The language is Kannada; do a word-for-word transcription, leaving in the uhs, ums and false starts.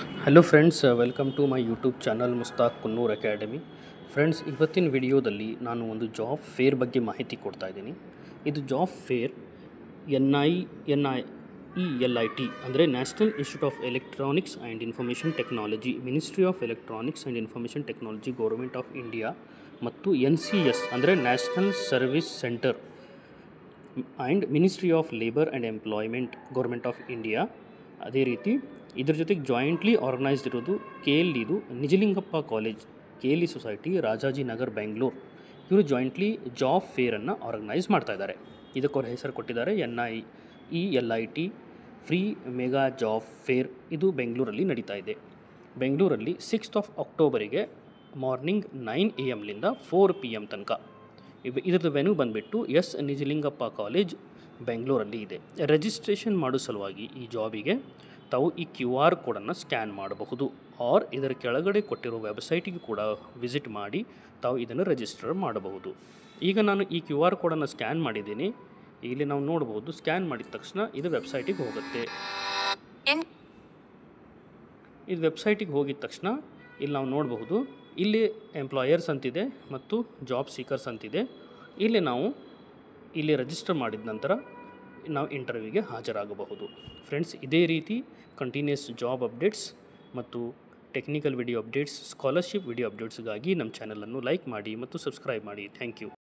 Hello friends, welcome to my YouTube channel Mushtaq Kunnur academy. Friends, ಇವತ್ತಿನ ವಿಡಿಯೋದಲ್ಲಿ ನಾನು ಒಂದು ಜಾಬ್ ಫೇರ್ ಬಗ್ಗೆ ಮಾಹಿತಿ ಕೊಡ್ತಾ ಇದ್ದೀನಿ. ಇದು job fair N I N I E L I T ಅಂದರೆ national institute of electronics and information technology, ministry of electronics and information technology, government of India ಮತ್ತು ಎನ್ ಸಿ ಎಸ್ ಅಂದರೆ national service centre and ministry of labour and employment, government of India. ಅದೇ ರೀತಿ ಇದ್ರ ಜೊತೆಗೆ ಜಾಯಿಂಟ್ಲಿ ಆರ್ಗನೈಸ್ಡ್ ಇರೋದು ಕೆ ಎಲ್ ಇದು Nijalingappa college, K L E society, Rajajinagar, Bengaluru. ಇವರು ಜಾಯಿಂಟ್ಲಿ ಜಾಬ್ ಫೇರನ್ನು ಆರ್ಗನೈಸ್ ಮಾಡ್ತಾ ಇದ್ದಾರೆ. ಇದಕ್ಕೆ ಅವ್ರ ಹೆಸರು ಕೊಟ್ಟಿದ್ದಾರೆ N I E L I T free mega job fair. ಇದು ಬೆಂಗಳೂರಲ್ಲಿ ನಡೀತಾ ಇದೆ. ಬೆಂಗಳೂರಲ್ಲಿ ಸಿಕ್ಸ್ತ್ ಆಫ್ ಅಕ್ಟೋಬರಿಗೆ ಮಾರ್ನಿಂಗ್ ನೈನ್ ಎ ಎಮ್ಲಿಂದ ಫೋರ್ ಪಿ ಎಮ್ ತನಕ. ಇವ್ ಇದ್ರದ್ದು ವೆನ್ಯೂ ಬಂದುಬಿಟ್ಟು ಎಸ್ ನಿಜಲಿಂಗಪ್ಪ ಕಾಲೇಜ್, ಬೆಂಗಳೂರಲ್ಲಿ ಇದೆ. ರಿಜಿಸ್ಟ್ರೇಷನ್ ಮಾಡೋ ಸಲುವಾಗಿ ಈ ಜಾಬಿಗೆ ತಾವು ಈ ಕ್ಯೂ ಆರ್ ಕೋಡನ್ನು ಸ್ಕ್ಯಾನ್ ಮಾಡಬಹುದು. ಆರ್ ಇದರ ಕೆಳಗಡೆ ಕೊಟ್ಟಿರೋ ವೆಬ್ಸೈಟಿಗೆ ಕೂಡ ವಿಸಿಟ್ ಮಾಡಿ ತಾವು ಇದನ್ನು ರಿಜಿಸ್ಟರ್ ಮಾಡಬಹುದು. ಈಗ ನಾನು ಈ ಕ್ಯೂ ಆರ್ ಕೋಡನ್ನು ಸ್ಕ್ಯಾನ್ ಮಾಡಿದ್ದೀನಿ. ಇಲ್ಲಿ ನಾವು ನೋಡ್ಬೋದು, ಸ್ಕ್ಯಾನ್ ಮಾಡಿದ ತಕ್ಷಣ ಇದು ವೆಬ್ಸೈಟಿಗೆ ಹೋಗುತ್ತೆ. ಇದು ವೆಬ್ಸೈಟಿಗೆ ಹೋಗಿದ ತಕ್ಷಣ ಇಲ್ಲಿ ನಾವು ನೋಡಬಹುದು, ಇಲ್ಲಿ ಎಂಪ್ಲಾಯರ್ಸ್ ಅಂತಿದೆ ಮತ್ತು ಜಾಬ್ ಸೀಕರ್ಸ್ ಅಂತಿದೆ. ಇಲ್ಲಿ ನಾವು ಇಲ್ಲಿ ರಿಜಿಸ್ಟರ್ ಮಾಡಿದ ನಂತರ ನಾವು ಇಂಟರ್ವ್ಯೂಗೆ ಹಾಜರಾಗಬಹುದು. ಫ್ರೆಂಡ್ಸ್, ಇದೇ ರೀತಿ ಕಂಟಿನ್ಯೂಸ್ ಜಾಬ್ ಅಪ್ಡೇಟ್ಸ್ ಮತ್ತು technical video updates, scholarship video ಅಪ್ಡೇಟ್ಸ್ಗಾಗಿ ನಮ್ಮ ಚಾನಲನ್ನು ಲೈಕ್ ಮಾಡಿ ಮತ್ತು ಸಬ್ಸ್ಕ್ರೈಬ್ ಮಾಡಿ. Thank you.